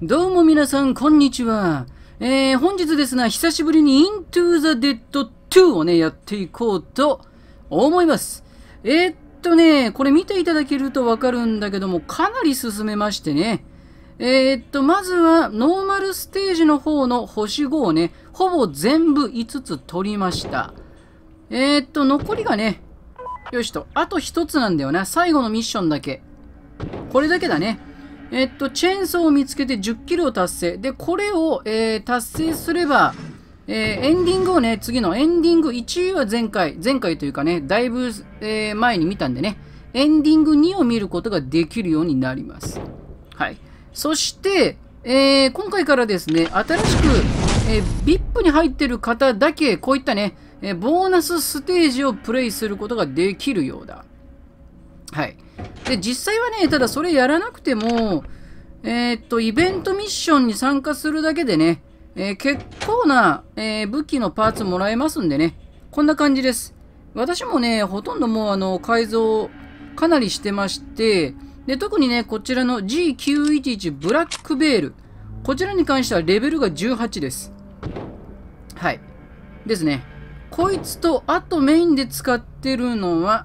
どうも皆さん、こんにちは。本日ですが、久しぶりに Into the Dead 2をね、やっていこうと思います。これ見ていただけるとわかるんだけども、かなり進めましてね。まずは、ノーマルステージの方の星5をね、ほぼ全部5つ取りました。残りがね、よしと、あと1つなんだよな。最後のミッションだけ。これだけだね。チェーンソーを見つけて10キルを達成。で、これを、達成すれば、エンディングをね、次のエンディング1位は前回というかね、だいぶ、前に見たんでね、エンディング2を見ることができるようになります。はい。そして、今回からですね、新しく、VIP に入ってる方だけ、こういったね、ボーナスステージをプレイすることができるようだ。はい。で、実際はね、ただそれやらなくても、イベントミッションに参加するだけでね、結構な、武器のパーツもらえますんでね、こんな感じです。私もね、ほとんどもう改造かなりしてまして、で、特にね、こちらの G911 ブラックベール、こちらに関してはレベルが18です。はい。ですね。こいつと、あとメインで使ってるのは、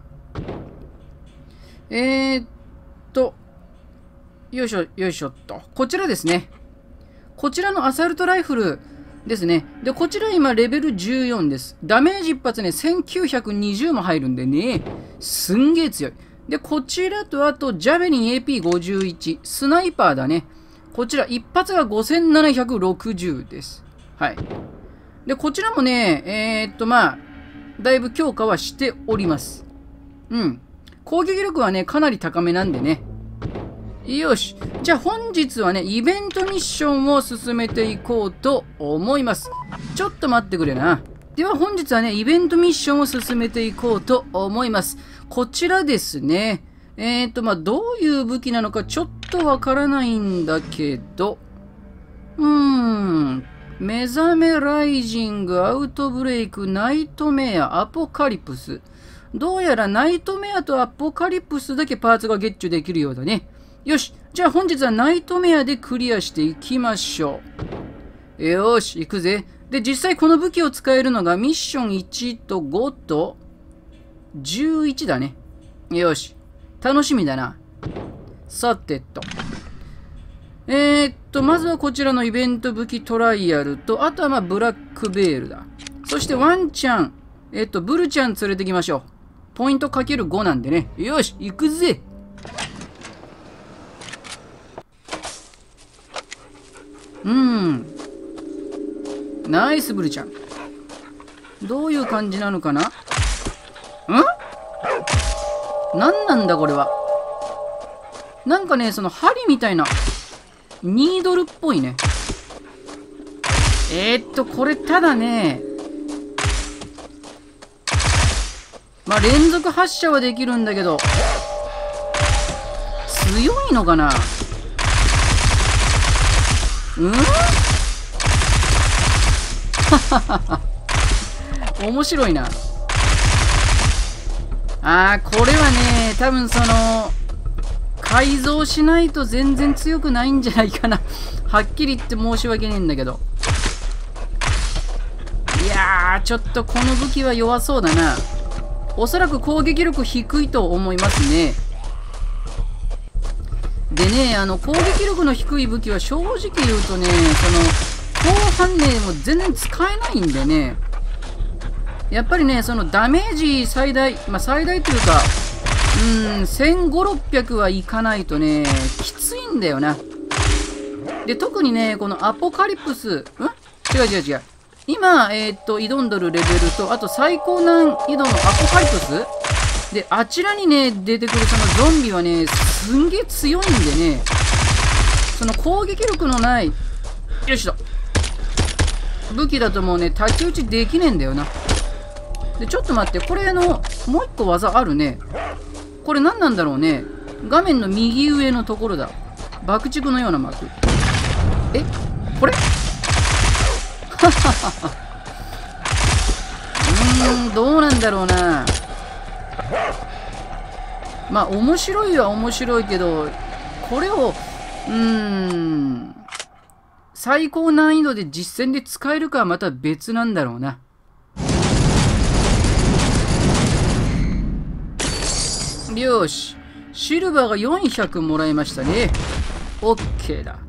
よいしょ、よいしょっと。こちらですね。こちらのアサルトライフルですね。で、こちら今レベル14です。ダメージ一発ね、1920も入るんでね、すんげえ強い。で、こちらとあと、ジャベリン AP51、スナイパーだね。こちら一発が5760です。はい。で、こちらもね、だいぶ強化はしております。うん。攻撃力はね、かなり高めなんでね。よし。じゃあ本日はね、イベントミッションを進めていこうと思います。ちょっと待ってくれな。では本日はね、イベントミッションを進めていこうと思います。こちらですね。どういう武器なのかちょっとわからないんだけど。目覚めライジング、アウトブレイク、ナイトメア、アポカリプス。どうやらナイトメアとアポカリプスだけパーツがゲッチュできるようだね。よし。じゃあ本日はナイトメアでクリアしていきましょう。よし、行くぜ。で、実際この武器を使えるのがミッション1と5と11だね。よし。楽しみだな。さてと。まずはこちらのイベント武器トライアルと、あとはブラックベールだ。そしてワンちゃん、ブルちゃん連れてきましょう。ポイントかける5なんでね。よし、行くぜ。ナイスブルちゃん。どういう感じなのかな？何なんだこれは。なんかね、その針みたいな、ニードルっぽいね。これただね、連続発射はできるんだけど、強いのかな？面白いな。これはね、多分改造しないと全然強くないんじゃないかな。はっきり言って申し訳ねえんだけど。いやー、ちょっとこの武器は弱そうだな。おそらく攻撃力低いと思いますね。でね、攻撃力の低い武器は正直言うとね、後半ね、もう全然使えないんでね。やっぱりね、ダメージ最大、最大というか、1500、600はいかないとね、きついんだよな。で、特にね、このアポカリプス、違う。今、挑んどるレベルと、あと最高難易度のアポカリプスで、あちらにね、出てくるゾンビはね、すんげえ強いんでね、攻撃力のない、よいしょ。武器だともうね、太刀打ちできねえんだよな。で、ちょっと待って、これもう一個技あるね。これ何なんだろうね。画面の右上のところだ。爆竹のような幕。これどうなんだろうな。面白いは面白いけど、これを、 最高難易度で実戦で使えるかはまた別なんだろうな。よし。シルバーが400もらいましたね。OK だ。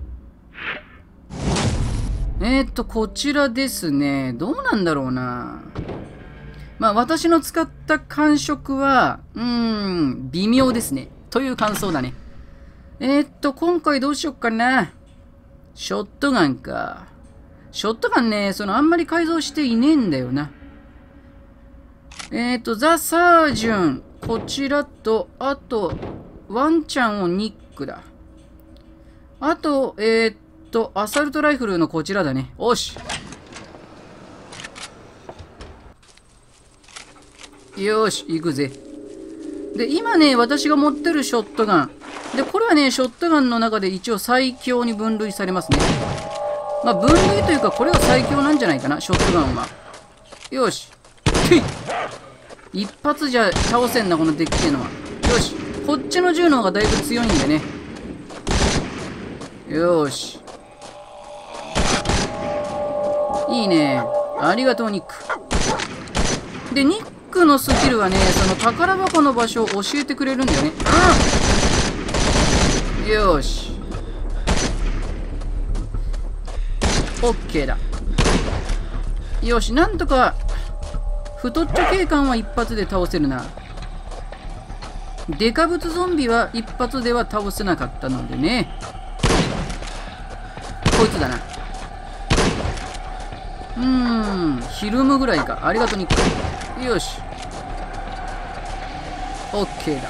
こちらですね。どうなんだろうな。まあ、私の使った感触は、微妙ですね。という感想だね。今回どうしよっかな。ショットガンか。ショットガンね、あんまり改造していねえんだよな。ザ・サージュン。こちらと、あと、ワンちゃんをニックだ。あと、アサルトライフルのこちらだね。おし。よし、行くぜ。で、今ね、私が持ってるショットガン。で、これはね、ショットガンの中で一応最強に分類されますね。まあ、分類というか、これが最強なんじゃないかな、ショットガンは。よし。一発じゃ倒せんな、このデッキっていうのは。よし。こっちの銃の方がだいぶ強いんでね。よし。いいね。ありがとう、ニック。で、ニックのスキルはね、宝箱の場所を教えてくれるんだよね。よし。OK だ。よし、なんとか、太っちょ警官は一発で倒せるな。デカブツゾンビは一発では倒せなかったのでね。こいつだな。ひるむぐらいか。ありがとう、ニック。よし。OK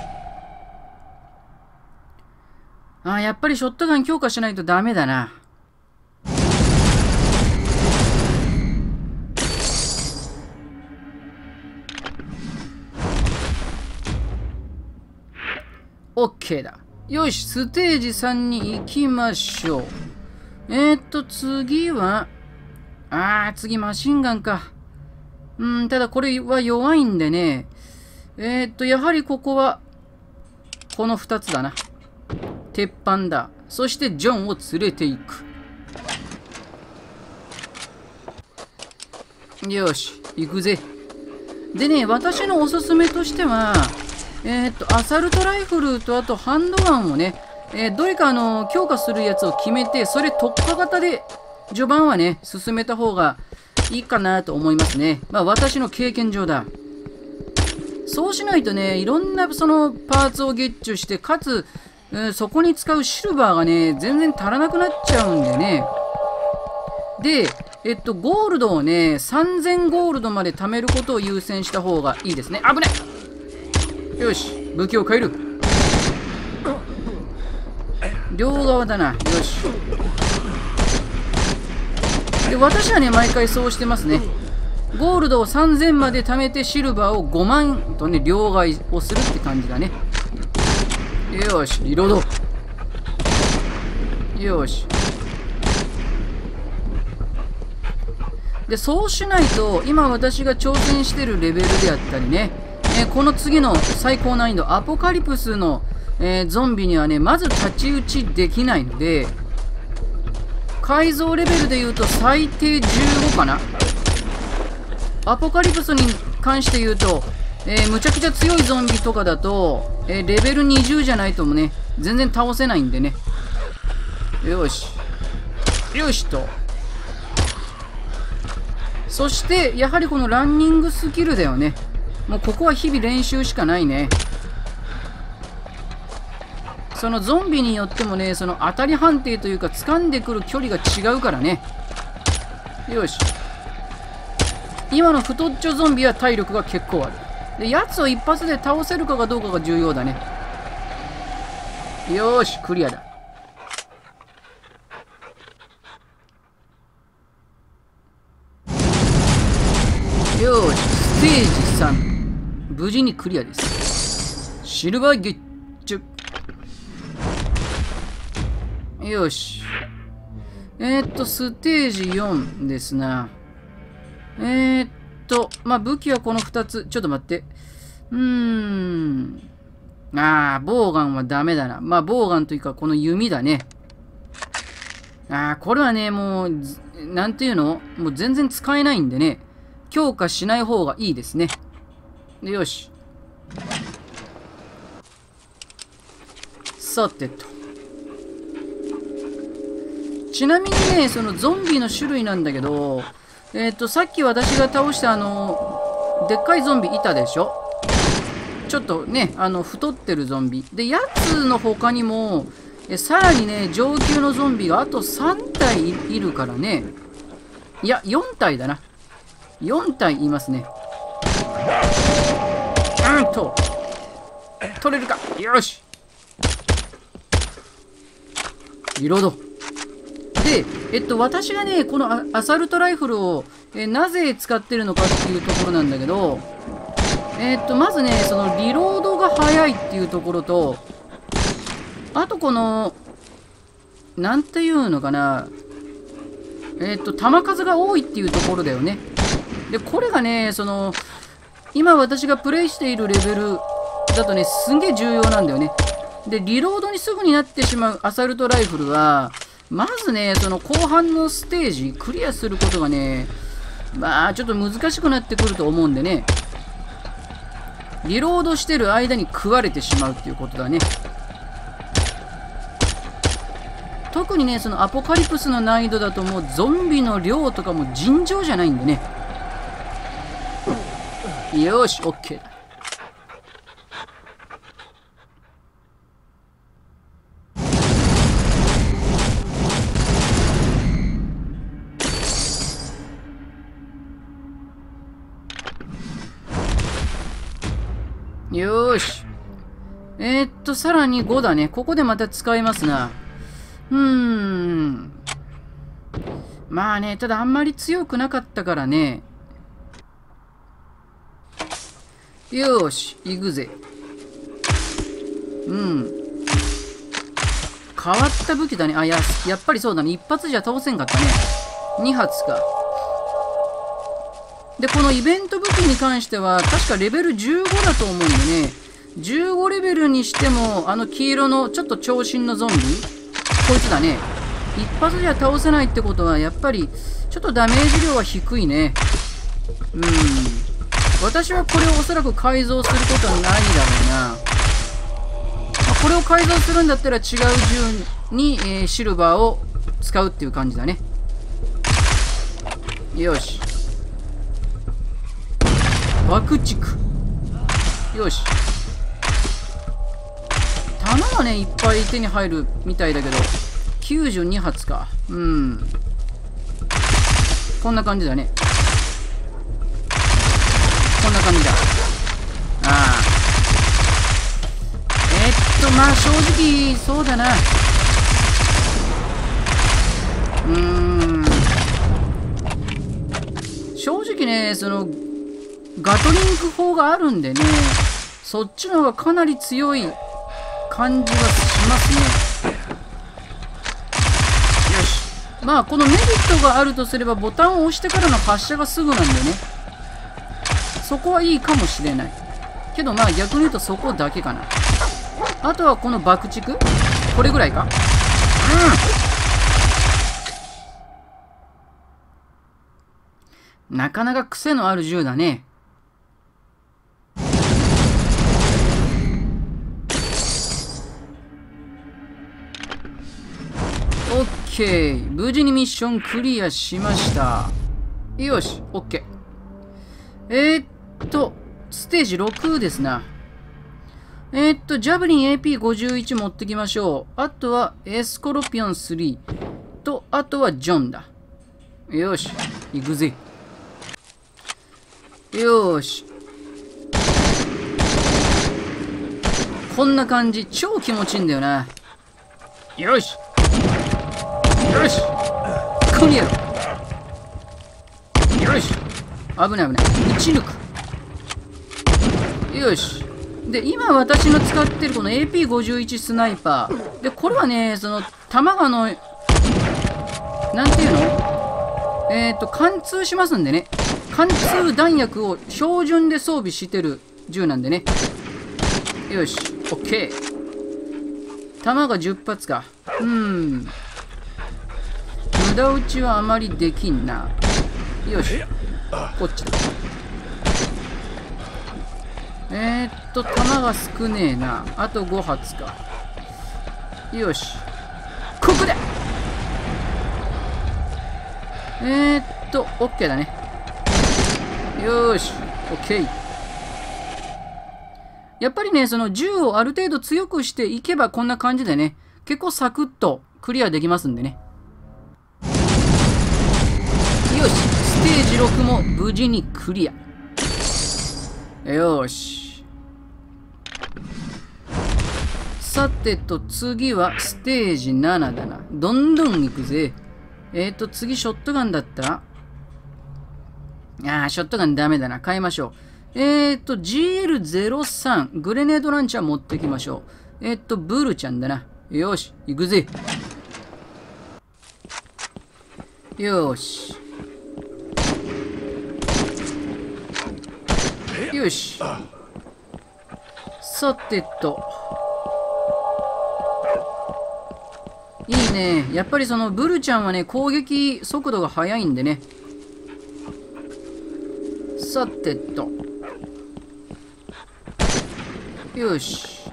だ。やっぱりショットガン強化しないとダメだな。OK だ。よし、ステージ3に行きましょう。次は、次マシンガンか。ただこれは弱いんでね。やはりここは、この2つだな。鉄板だ。そしてジョンを連れていく。よし、行くぜ。でね、私のおすすめとしては、アサルトライフルとあとハンドガンをね、どれか強化するやつを決めて、それ特化型で序盤はね、進めた方がいいかなと思いますね。まあ私の経験上だ。そうしないとね、いろんなパーツをゲッチュして、かつ、そこに使うシルバーがね、全然足らなくなっちゃうんでね。で、ゴールドをね、3000ゴールドまで貯めることを優先した方がいいですね。危ない。よし、武器を変える。両側だな。よし。で、私はね、毎回そうしてますね。ゴールドを3000まで貯めて、シルバーを5万とね、両替をするって感じだね。よし、リロード。よし。で、そうしないと、今私が挑戦してるレベルであったりね、この次の最高難易度、アポカリプスの、ゾンビにはね、まず太刀打ちできないので、改造レベルで言うと最低15かな。アポカリプスに関して言うと、むちゃくちゃ強いゾンビとかだと、レベル20じゃないともね、全然倒せないんでね。よし。よしと。そして、やはりこのランニングスキルだよね。もうここは日々練習しかないね。そのゾンビによってもね、その当たり判定というか、掴んでくる距離が違うからね。よし。今の太っちょゾンビは体力が結構ある。で、やつを一発で倒せるかどうかが重要だね。よーし、クリアだ。よーし、ステージ3。無事にクリアです。シルバーゲッチュ。よし。ステージ4ですな。まあ、武器はこの2つ。ちょっと待って。ボウガンはダメだな。まあ、ボウガンというか、この弓だね。 これはね、もう、なんていうのもう全然使えないんでね、強化しない方がいいですね。で、よし。さてと。ちなみにね、そのゾンビの種類なんだけど、さっき私が倒したでっかいゾンビいたでしょ。ちょっとね、太ってるゾンビ。で、やつの他にも、さらにね、上級のゾンビがあと3体いるからね。いや、4体だな。4体いますね。取れるか。よし。リロード。で、私がね、このアサルトライフルを、なぜ使ってるのかっていうところなんだけど、まずね、そのリロードが早いっていうところと、あとこの、なんていうのかな、弾数が多いっていうところだよね。で、これがね、今私がプレイしているレベルだとね、すんげえ重要なんだよね。で、リロードにすぐになってしまうアサルトライフルは、まずね、その後半のステージ、クリアすることがね、まあ、ちょっと難しくなってくると思うんでね、リロードしてる間に食われてしまうっていうことだね。特にね、そのアポカリプスの難易度だともうゾンビの量とかも尋常じゃないんでね。よし、OK だ。よーし。さらに5だね。ここでまた使えますな。まあね、ただあんまり強くなかったからね。よーし、行くぜ。変わった武器だね。やっぱりそうだね。一発じゃ倒せんかったね。2発か。で、このイベント武器に関しては、確かレベル15だと思うんでね。15レベルにしても、黄色のちょっと長身のゾンビ、こいつだね。一発じゃ倒せないってことは、やっぱり、ちょっとダメージ量は低いね。私はこれをおそらく改造することはないだろうな。これを改造するんだったら違う銃に、シルバーを使うっていう感じだね。よし。爆竹。よし。弾はね、いっぱい手に入るみたいだけど、92発か。こんな感じだね。こんな感じだ。まあ正直、そうだな。正直ね、ガトリング砲があるんでね、そっちの方がかなり強い感じがしますね。よし。まあ、このメリットがあるとすれば、ボタンを押してからの発射がすぐなんでね。そこはいいかもしれない。けどまあ逆に言うとそこだけかな。あとはこの爆竹これぐらいか。なかなか癖のある銃だね。オッケー。無事にミッションクリアしました。よし、オッケー。ステージ6ですな。ジャブリン AP51 持ってきましょう。あとはエスコロピオン3と、あとはジョンだ。よし、行くぜ。よーし。こんな感じ、超気持ちいいんだよな。よし。よし。ここにやろう。よし。危ない危ない。撃ち抜く。よし。で、今私の使ってるこの AP51 スナイパー。で、これはね、弾がなんていうの？貫通しますんでね。貫通弾薬を標準で装備してる銃なんでね。よし、OK。弾が10発か。 無駄打ちはあまりできんな。よし。こっちだ。弾が少ねえな。あと5発か。よし。ここだ。オッケーだね。よーし。オッケー。やっぱりね、その銃をある程度強くしていけばこんな感じでね、結構サクッとクリアできますんでね。よし。ステージ6も無事にクリア。よーし。さてと、次はステージ7だな。どんどん行くぜ。次ショットガンだった。ショットガンダメだな。変えましょう。GL03、グレネードランチャー持ってきましょう。ブルちゃんだな。よし、行くぜ。よし。よし。さてと。いいね。やっぱりそのブルちゃんはね、攻撃速度が速いんでね。さてと。よし。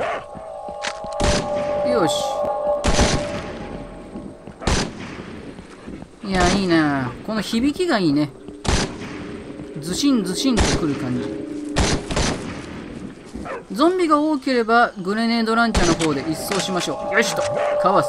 よし。いや、いいな。この響きがいいね。ズシンズシンとくる感じ。ゾンビが多ければグレネードランチャーの方で一掃しましょう。よしと。かわす。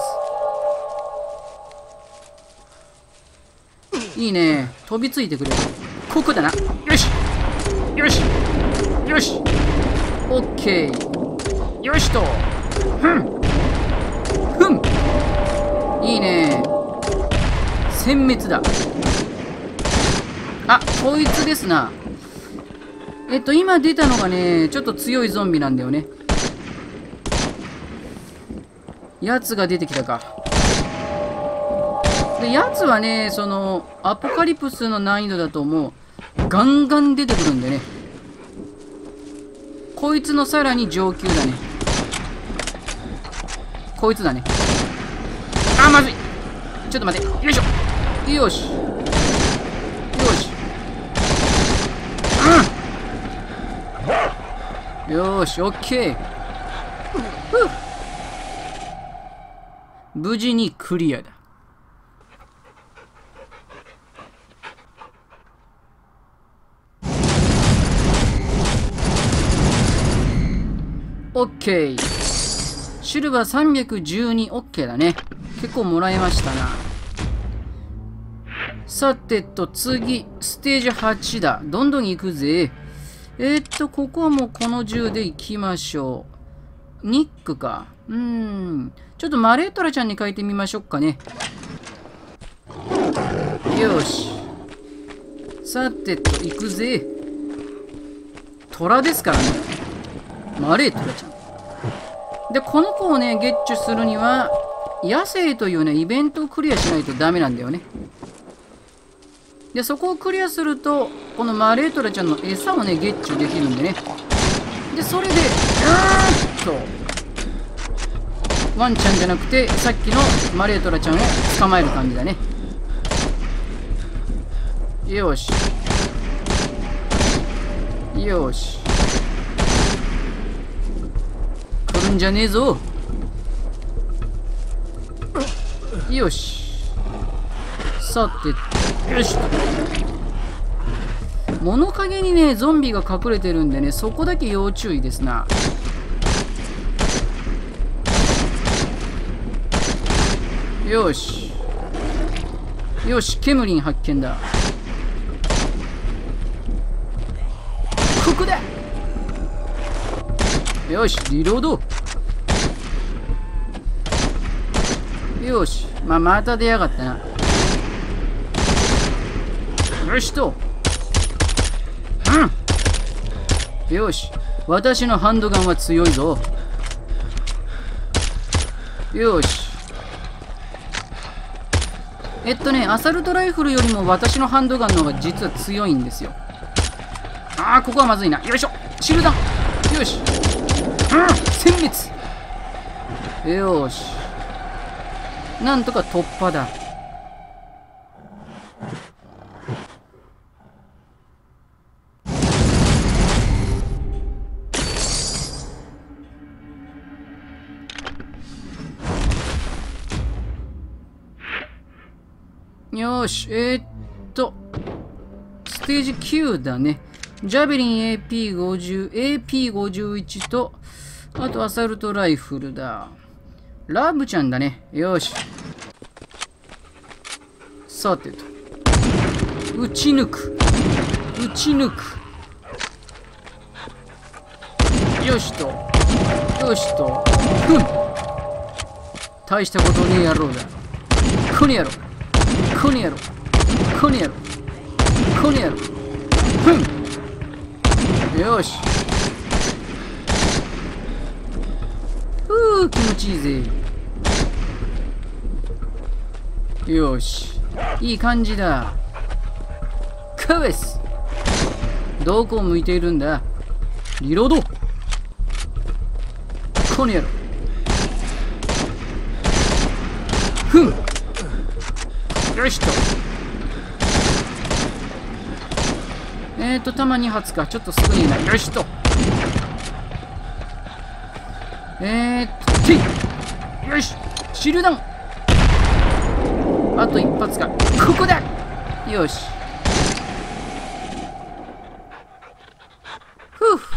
いいね。飛びついてくれる。ここだな。よしよしよしオッケー。よしと。ふんふん。いいね。殲滅だ。こいつですな。今出たのがね、ちょっと強いゾンビなんだよね。やつが出てきたか。で、やつはね、その、アポカリプスの難易度だともう、ガンガン出てくるんでね。こいつのさらに上級だね。こいつだね。まずい。ちょっと待って。よいしょ。よし。よし。よーし、オッケー。無事にクリアだ。オッケー。シルバー312、オッケーだね。結構もらえましたな。さてと、次、ステージ8だ。どんどん行くぜ。ここはもうこの銃で行きましょう。ニックか。ちょっとマレートラちゃんに変えてみましょうかね。よし。さてと、行くぜ。トラですからね。マレートラちゃん。で、この子をね、ゲッチュするには、野生というね、イベントをクリアしないとダメなんだよね。で、そこをクリアすると、このマレートラちゃんの餌をね、ゲッチュできるんでね。で、それで、ワンちゃんじゃなくて、さっきのマレートラちゃんを捕まえる感じだね。よし。よし。来るんじゃねえぞ。よし。さて、よし。物陰にね、ゾンビが隠れてるんでね、そこだけ要注意ですな。よし。よし、ケムリン発見だ。ここだ。よし、リロード。よし、また出やがったな。よしと。よし、私のハンドガンは強いぞ。よし。アサルトライフルよりも私のハンドガンの方が実は強いんですよ。ここはまずいな。よいしょ。シールダウン。よし。殲滅。よし。なんとか突破だ。 よーし、ステージ9だね。ジャベリン AP50、AP51 と、あとアサルトライフルだ。ラブちゃんだね。よーし。さてと。撃ち抜く。撃ち抜く。よしと。よしと。ふん。大したことねえ野郎だ。この野郎。この野郎。この野郎。この野郎。ふん。よし。気持ちいいぜ。よし。いい感じだ。カウエス。どこを向いているんだ。リロード。この野郎。ふん。よしと。弾2発か。ちょっと少ねえな。よしと。よしシールダウン。あと1発か。ここだ。よし。ふう。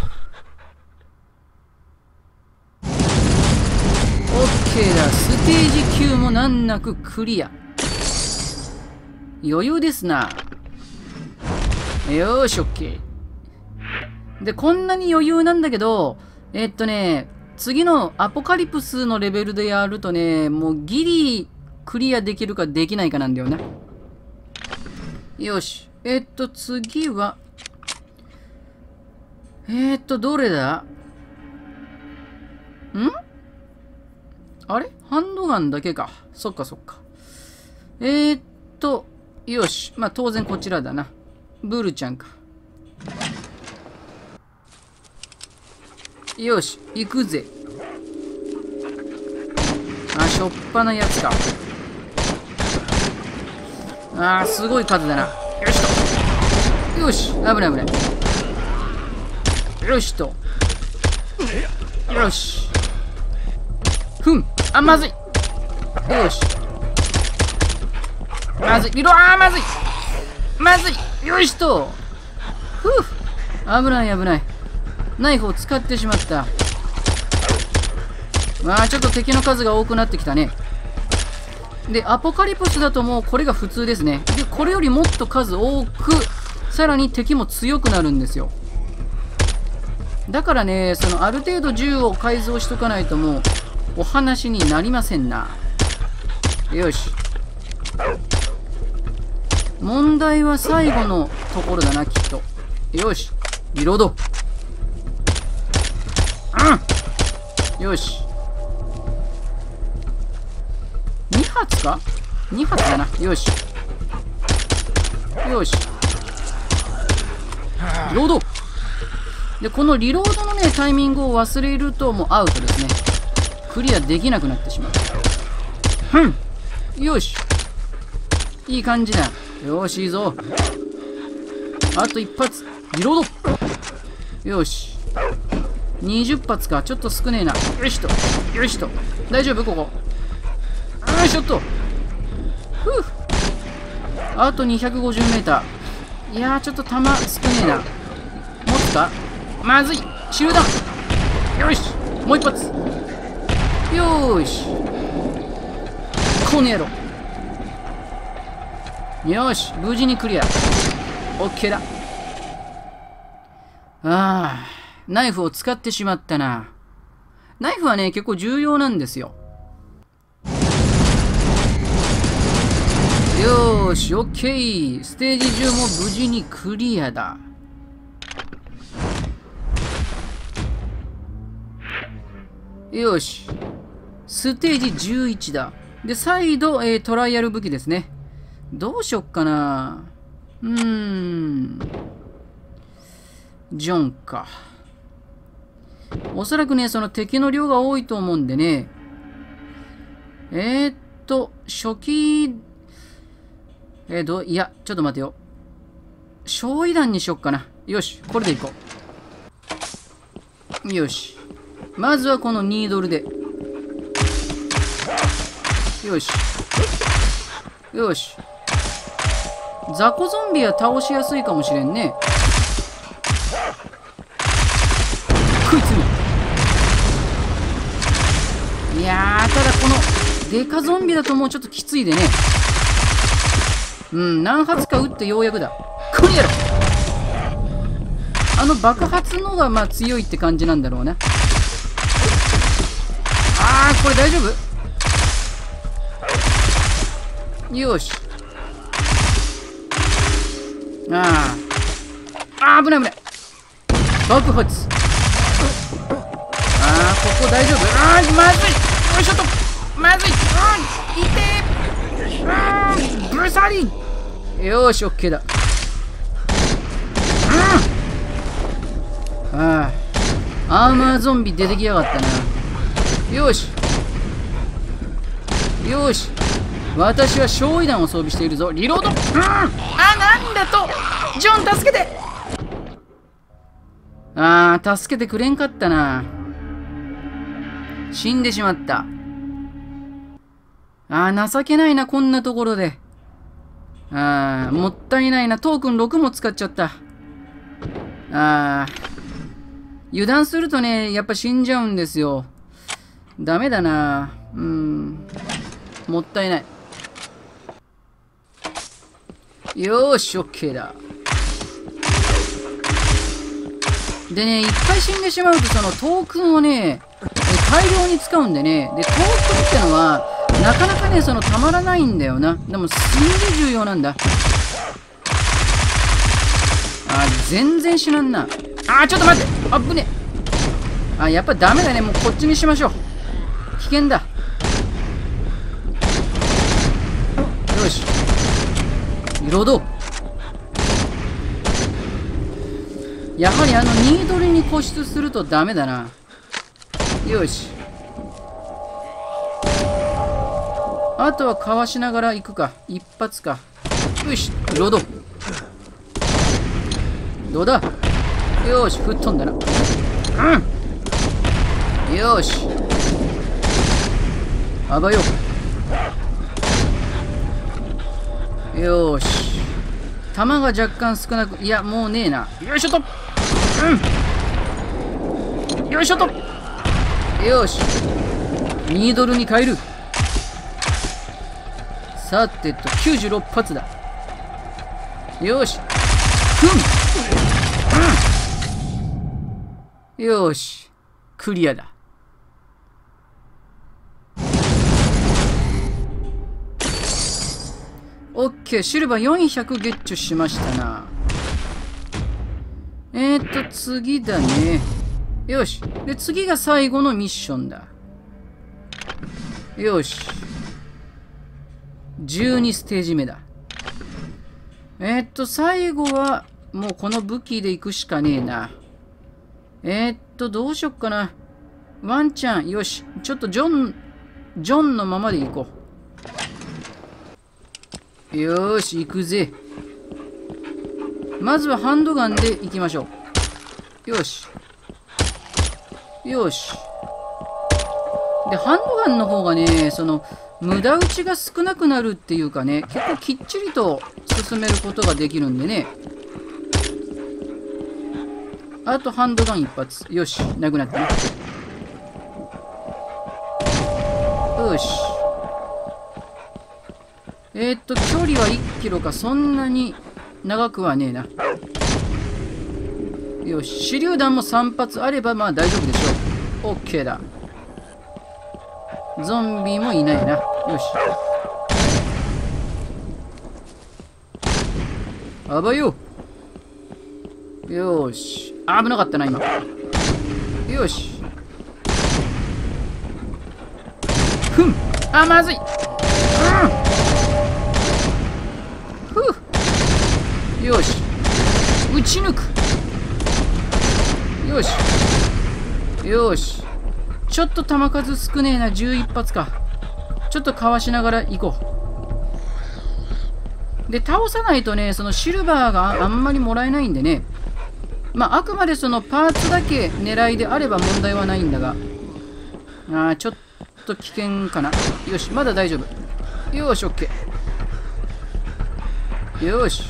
オッケーだ。ステージ9も難なくクリア。余裕ですな。よーし、オッケー。で、こんなに余裕なんだけど、次のアポカリプスのレベルでやるとね、もうギリクリアできるかできないかなんだよな。よし。次は、どれだ？あれ？ハンドガンだけか。そっかそっか。よし。まあ、当然こちらだな。ブルちゃんか。よし、行くぜ。しょっぱなやつか。すごい数だな。よしと。よし、危ない危ない。よしと。よし。ふん。まずい。よし。まずい。まずい。まずい。よしと。ふう。危ない危ない。ナイフを使ってしまった。ちょっと敵の数が多くなってきたね。で、アポカリプスだともうこれが普通ですね。で、これよりもっと数多く、さらに敵も強くなるんですよ。だからね、ある程度銃を改造しとかないともう、お話になりませんな。よし。問題は最後のところだな、きっと。よし。リロード。よし。2発か ?2 発だな。よし。よし。リロード。で、このリロードのね、タイミングを忘れるともうアウトですね。クリアできなくなってしまう。よし。いい感じだ。よし、いいぞ。あと1発。リロード。よし。20発か。ちょっと少ねえな。よしと。よしと。大丈夫ここ。よいしょっと。ふう。あと 250m。いやー、ちょっと弾少ねえな。持つか？まずい。シールダウン。よし。もう一発。よーし。この野郎。よし。無事にクリア。オッケーだ。ナイフを使ってしまったな。ナイフはね、結構重要なんですよ。よーし、オッケー。ステージ10も無事にクリアだ。よし。ステージ11だ。で、再度、トライアル武器ですね。どうしよっかな。ジョンか。おそらくね、その敵の量が多いと思うんでね。初期、いや、ちょっと待てよ。焼夷弾にしよっかな。よし、これでいこう。よし。まずはこのニードルで。よし。よし。 雑魚ゾンビは倒しやすいかもしれんね。こいつも。いやー、ただこのデカゾンビだともうちょっときついでね。何発か撃ってようやくだ。これやろ。爆発のがまあ強いって感じなんだろうな。これ大丈夫？よし。危ない危ない。爆発。ここ大丈夫？まずい。よいしょと。まずい。痛え。ブサリ。よし、オッケーだ。アーマーゾンビ出てきやがったな。よし。よし。私は焼夷弾を装備しているぞ。リロード。なんだと。ジョン、助けて。助けてくれんかったな。死んでしまった。情けないな、こんなところで。もったいないな。トークン6も使っちゃった。油断するとね、やっぱ死んじゃうんですよ。ダメだな。もったいない。よーし、オッケーだ。でね、一回死んでしまうと、そのトークンをね、大量に使うんでね。で、トークンってのは、なかなかね、たまらないんだよな。でも、すんげえ重要なんだ。全然死なんな。ちょっと待って。あぶね。やっぱダメだね。もうこっちにしましょう。危険だ。よし。リロード。やはりニードルに固執するとダメだな。よし。あとはかわしながら行くか。一発か。よし。リロード。どうだ？よーし、吹っ飛んだな。よーし。あばよ。よーし。弾が若干少なく、いや、もうねえな。よいしょと。よいしょと。よーし。ニードルに変える。さてと、96発だ。よーし。よーし。クリアだ。オッケー。シルバー400ゲッチュしましたな。次だね。よし。で、次が最後のミッションだ。よし。12ステージ目だ。最後は、もうこの武器で行くしかねえな。どうしよっかな。ワンちゃん、よし。ちょっとジョンのままで行こう。よーし、行くぜ。まずはハンドガンで行きましょう。よし。よし。で、ハンドガンの方がね、無駄打ちが少なくなるっていうかね、結構きっちりと進めることができるんでね。あとハンドガン一発。よし、なくなったな。よし。距離は1キロか、そんなに長くはねえな。よし、手榴弾も3発あればまあ大丈夫でしょう。OK だ。ゾンビもいないな。よし。あばよ。よし。危なかったな、今。よし。まずい。よし。撃ち抜く。よし。よし。ちょっと弾数少ねえな。11発か。ちょっとかわしながら行こう。で、倒さないとね、シルバーがあんまりもらえないんでね。あくまでパーツだけ狙いであれば問題はないんだが。ちょっと危険かな。よし、まだ大丈夫。よし、オッケよし。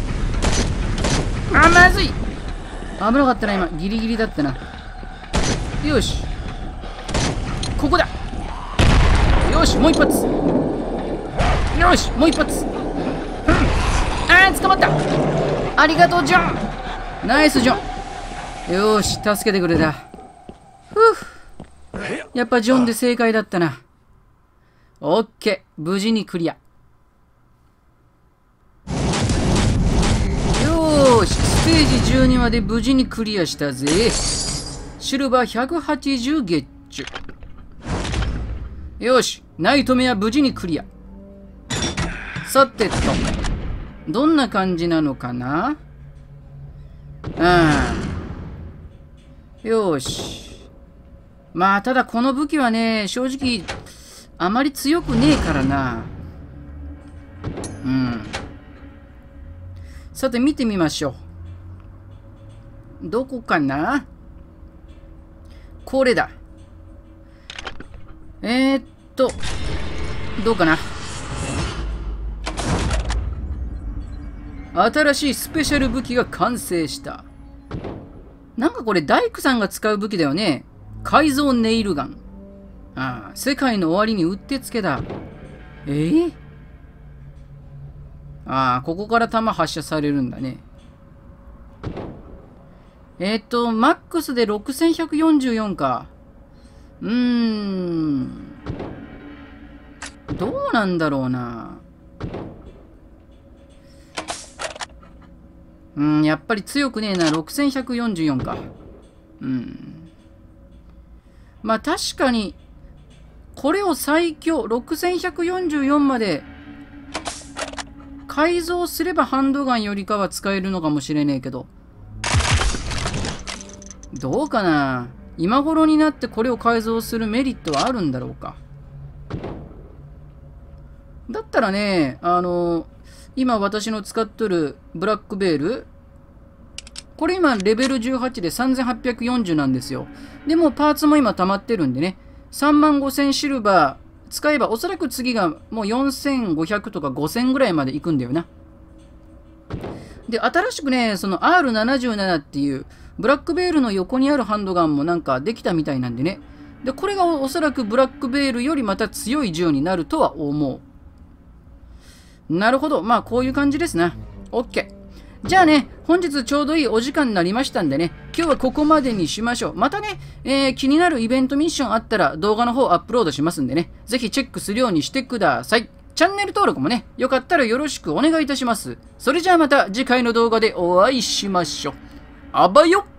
あ、まずい。危なかったな、今。ギリギリだったな。よし。ここだ。よし、もう一発。よし、もう一発。あー、捕まった。ありがとう、ジョン。ナイス、ジョン。よし、助けてくれた。やっぱジョンで正解だったな。オッケー、無事にクリア。よーし、ステージ12まで無事にクリアしたぜ。シルバー180ゲッチュ。よし、ナイトメア無事にクリア。さてと、どんな感じなのかな。よし。まあ、ただこの武器はね、正直、あまり強くねえからな。さて、見てみましょう。どこかな。これだ。どうかな。新しいスペシャル武器が完成した。なんかこれ大工さんが使う武器だよね。改造ネイルガン。ああ、世界の終わりにうってつけだ。ああ、ここから弾発射されるんだね。マックスで6144か。どうなんだろうな。やっぱり強くねえな。6144か。まあ確かに、これを最強、6144まで改造すればハンドガンよりかは使えるのかもしれねえけど。どうかな。今頃になってこれを改造するメリットはあるんだろうか。だったらね、今私の使っとるブラックベール、これ今レベル18で3840なんですよ。でもパーツも今溜まってるんでね、35000シルバー使えばおそらく次がもう4500とか5000ぐらいまで行くんだよな。で、新しくね、その R77 っていうブラックベールの横にあるハンドガンもなんかできたみたいなんでね。で、これがおそらくブラックベールよりまた強い銃になるとは思う。なるほど。まあこういう感じですな。OK。じゃあね、本日ちょうどいいお時間になりましたんでね、今日はここまでにしましょう。またね、気になるイベントミッションあったら動画の方アップロードしますんでね、ぜひチェックするようにしてください。チャンネル登録もね、よかったらよろしくお願いいたします。それじゃあまた次回の動画でお会いしましょう。あばよっ。